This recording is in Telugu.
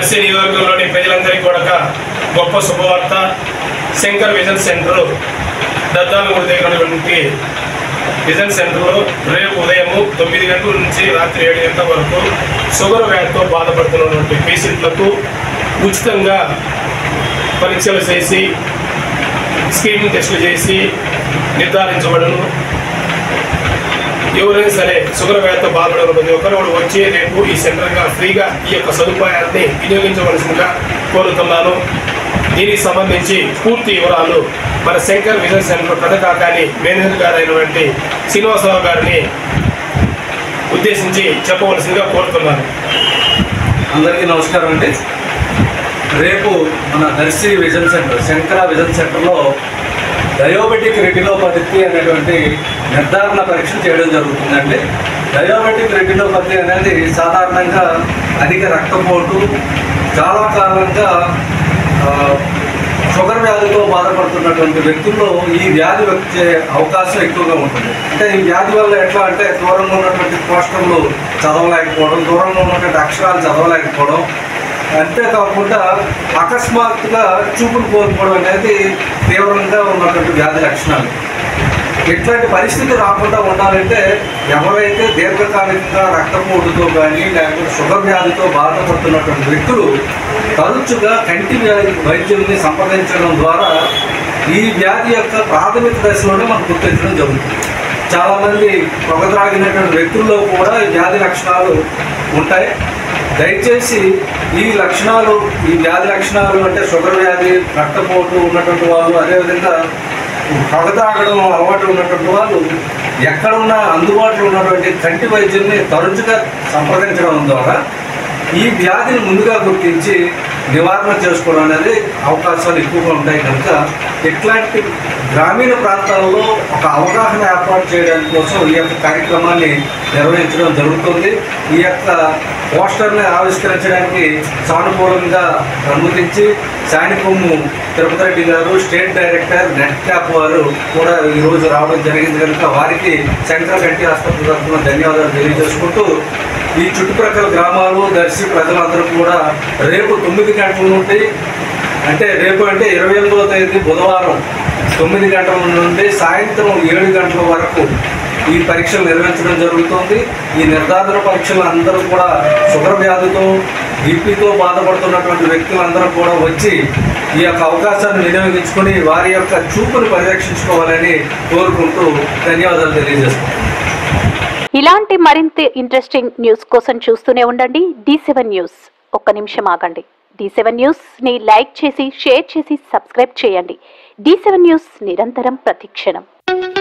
దర్శి నియోజకవర్గంలోని ప్రజలందరికీ కూడా గొప్ప శుభవార్త. శంకర్ విజన్ సెంటర్ దద్దాలగూడ దగ్గర ఉన్నటువంటి విజన్ సెంటర్లో రేపు ఉదయం 9 గంటల నుంచి రాత్రి 7 గంటల వరకు షుగర్ వ్యాధితో బాధపడుతున్నటువంటి పేషెంట్లకు ఉచితంగా పరీక్షలు చేసి స్క్రీనింగ్ టెస్టులు చేసి నిర్ధారించబడను. ఎవరైనా సరే షుగర్ వ్యాధితో బాధపడిన ప్రతి ఒక్కరు కూడా వచ్చి రేపు ఈ సెంటర్గా ఫ్రీగా ఈ యొక్క సదుపాయాన్ని వినియోగించవలసిందిగా కోరుతున్నాను. దీనికి సంబంధించి పూర్తి వివరాలు మన శంకర్ విజన్ సెంటర్ పథకాకాని మేనేజర్ గారు అయినటువంటి శ్రీనివాసరావు గారిని ఉద్దేశించి చెప్పవలసిందిగా కోరుతున్నాను. అందరికీ నమస్కారం అండి. రేపు మన Darsi vision centre Shankara vision సెంటర్లో డయాబెటిక్ రెటినోపతి అనేటువంటి నిర్ధారణ పరీక్ష చేయడం జరుగుతుందండి. డయాబెటిక్ రెటినోపతి అనేది సాధారణంగా అధిక రక్తపోటు, చాలా కాలంగా షుగర్ వ్యాధితో బాధపడుతున్నటువంటి వ్యక్తుల్లో ఈ వ్యాధి వచ్చే అవకాశం ఎక్కువగా ఉంటుంది. అంటే ఈ వ్యాధి వల్ల ఎట్లా అంటే దూరంగా ఉన్నటువంటి పోస్టర్లు చదవలేకపోవడం, దూరంగా ఉన్నటువంటి అక్షరాలు చదవలేకపోవడం, అంతేకాకుండా అకస్మాత్తుగా చూపులు కోల్పోవడం అనేది తీవ్రంగా ఉన్నటువంటి వ్యాధి లక్షణాలు. ఇట్లాంటి పరిస్థితి రాకుండా ఉండాలంటే ఎవరైతే దీర్ఘకాలికంగా రక్తపోటుతో కానీ లేకపోతే షుగర్ వ్యాధితో బాధపడుతున్నటువంటి వ్యక్తులు తరచుగా కంటి వైద్యుల్ని సంప్రదించడం ద్వారా ఈ వ్యాధి యొక్క ప్రాథమిక దశలోనే మనం గుర్తించడం జరుగుతుంది. చాలామంది పొగ త్రాగినటువంటి వ్యక్తుల్లో కూడా ఈ వ్యాధి లక్షణాలు ఉంటాయి. దయచేసి ఈ వ్యాధి లక్షణాలు అంటే షుగర్ వ్యాధి, రక్తపోటు ఉన్నటువంటి వాళ్ళు, అదేవిధంగా పొగ తాగడం అలవాటు ఉన్నటువంటి వాళ్ళు ఎక్కడున్నా అందుబాటులో ఉన్నటువంటి కంటి వైద్యుల్ని తరచుగా సంప్రదించడం ద్వారా ఈ వ్యాధిని ముందుగా గుర్తించి నివారణ చేసుకోవడం అనేది అవకాశాలు ఎక్కువగా ఉంటాయి. కనుక ఇట్లాంటి గ్రామీణ ప్రాంతాల్లో ఒక అవగాహన ఏర్పాటు చేయడానికి కోసం ఈ యొక్క కార్యక్రమాన్ని నిర్వహించడం జరుగుతుంది. ఈ యొక్క పోస్టర్ని ఆవిష్కరించడానికి సానుకూలంగా అనుమతించి శానికొమ్ము తిరుపతి రెడ్డి గారు, స్టేట్ డైరెక్టర్ నెట్ క్యాప్ వారు కూడా ఈరోజు రావడం జరిగింది. కనుక వారికి శంకర్ కంటి ఆసుపత్రి తరఫున ధన్యవాదాలు తెలియజేసుకుంటూ ఈ చుట్టుప్రక్కల గ్రామాలు, దర్శి ప్రజలందరూ కూడా రేపు 9 గంటల నుండి అంటే 28వ తేదీ బుధవారం 9 గంటల నుండి సాయంత్రం 7 గంటల వరకు ఈ పరీక్షలు నిర్వహించడం జరుగుతుంది. ఈ నిర్ధారణ పరీక్షలు అందరూ కూడా షుగర్ వ్యాధితో, బీపీతో బాధపడుతున్నటువంటి వ్యక్తులందరూ కూడా వచ్చి ఈ యొక్క అవకాశాన్ని వినియోగించుకొని వారి యొక్క చూపును పరిరక్షించుకోవాలని కోరుకుంటూ ధన్యవాదాలు తెలియజేస్తున్నాను. ఇలాంటి మరింత ఇంట్రెస్టింగ్ న్యూస్ కోసం చూస్తూనే ఉండండి D7 న్యూస్. ఒక్క నిమిషం ఆగండి. D7 న్యూస్ ని లైక్ చేసి, షేర్ చేసి, సబ్స్క్రైబ్ చేయండి. D7 న్యూస్ నిరంతరం ప్రతిక్షణం.